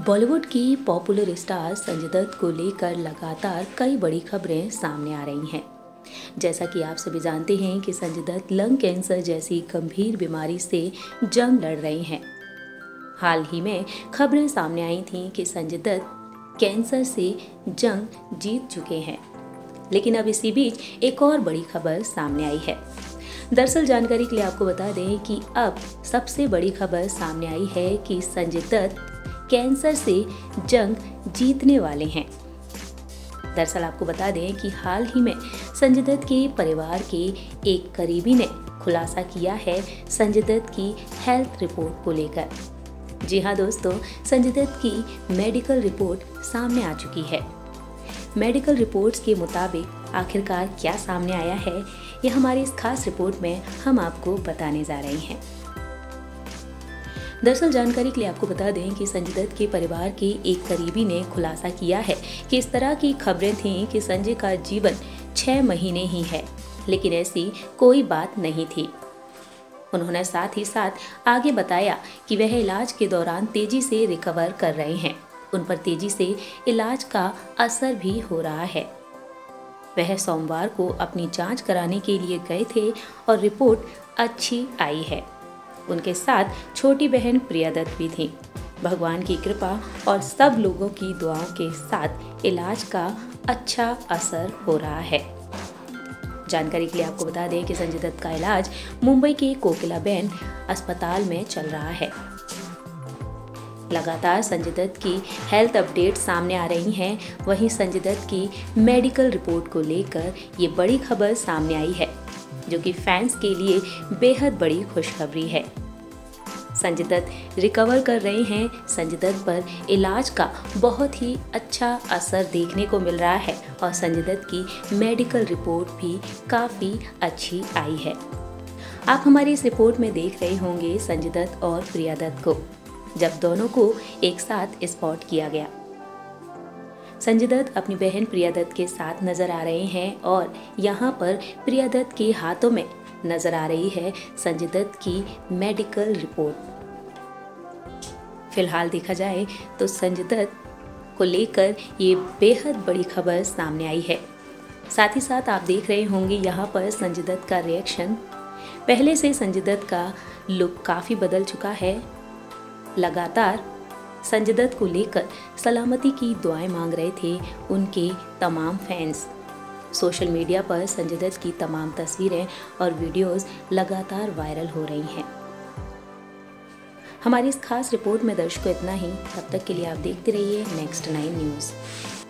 बॉलीवुड की popular star Sanjay Dutt को लेकर लगातार कई बड़ी खबरें सामने आ रही हैं। जैसा कि आप सभी जानते हैं कि संजय दत्त लंग कैंसर जैसी गंभीर बीमारी से जंग लड़ रहे हैं। हाल ही में खबरें सामने आई थीं कि संजय दत्त कैंसर से जंग जीत चुके हैं, लेकिन अब इसी बीच एक और बड़ी खबर सामने आई है। दरअसल जानकारी के लिए आपको बता दें कि अब सबसे बड़ी खबर सामने आई है कि संजय दत्त कैंसर से जंग जीतने वाले हैं। दरअसल आपको बता दें कि हाल ही में संजय दत्त के परिवार के एक करीबी ने खुलासा किया है संजय दत्त की हेल्थ रिपोर्ट को लेकर। जी हाँ दोस्तों, संजय दत्त की मेडिकल रिपोर्ट सामने आ चुकी है। मेडिकल रिपोर्ट्स के मुताबिक आखिरकार क्या सामने आया है, ये हमारी इस खास रिपोर्ट में हम आपको बताने जा रहे हैं। दरअसल जानकारी के लिए आपको बता दें कि संजय दत्त के परिवार के एक करीबी ने खुलासा किया है कि इस तरह की खबरें थीं कि संजय का जीवन 6 महीने ही है, लेकिन ऐसी कोई बात नहीं थी। उन्होंने साथ ही साथ आगे बताया कि वह इलाज के दौरान तेजी से रिकवर कर रहे हैं। उन पर तेजी से इलाज का असर भी हो रहा है। वह सोमवार को अपनी जांच कराने के लिए गए थे और रिपोर्ट अच्छी आई है। उनके साथ छोटी बहन प्रिया दत्त भी थी। भगवान की कृपा और सब लोगों की दुआओं के साथ इलाज का अच्छा असर हो रहा है। जानकारी के लिए आपको बता दें कि संजय दत्त का इलाज मुंबई के कोकिलाबेन अस्पताल में चल रहा है। लगातार संजय दत्त की हेल्थ अपडेट सामने आ रही हैं। वहीं संजय दत्त की मेडिकल रिपोर्ट को लेकर ये बड़ी खबर सामने आई है, जो कि फैंस के लिए बेहद बड़ी खुशखबरी है। संजय दत्त रिकवर कर रहे हैं। संजय दत्त पर इलाज का बहुत ही अच्छा असर देखने को मिल रहा है और संजय दत्त की मेडिकल रिपोर्ट भी काफ़ी अच्छी आई है। आप हमारी इस रिपोर्ट में देख रहे होंगे संजय दत्त और प्रिया दत्त को, जब दोनों को एक साथ स्पॉट किया गया। संजय दत्त अपनी बहन प्रिया दत्त के साथ नजर आ रहे हैं और यहाँ पर प्रिया दत्त के हाथों में नजर आ रही है संजय दत्त की मेडिकल रिपोर्ट। फिलहाल देखा जाए तो संजय दत्त को लेकर ये बेहद बड़ी खबर सामने आई है। साथ ही साथ आप देख रहे होंगे यहाँ पर संजय दत्त का रिएक्शन। पहले से संजय दत्त का लुक काफ़ी बदल चुका है। लगातार संजय दत्त को लेकर सलामती की दुआएं मांग रहे थे उनके तमाम फैंस। सोशल मीडिया पर संजय दत्त की तमाम तस्वीरें और वीडियोस लगातार वायरल हो रही हैं। हमारी इस खास रिपोर्ट में दर्शकों इतना ही। तब तक के लिए आप देखते रहिए नेक्स्ट 9 न्यूज़।